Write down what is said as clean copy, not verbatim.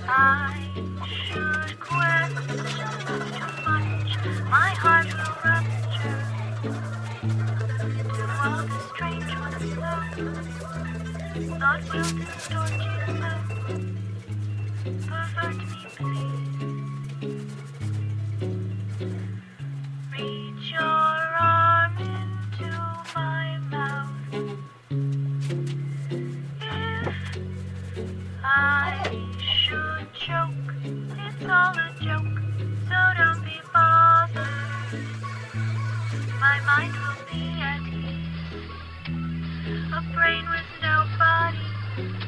I should question too much. My heart will rupture to all the strange ones love. Thought will distort you so. Pervert me, please. Reach your arm into my mouth. If I should choke, it's all a joke, so don't be bothered. My mind will be at ease, a brain with no body.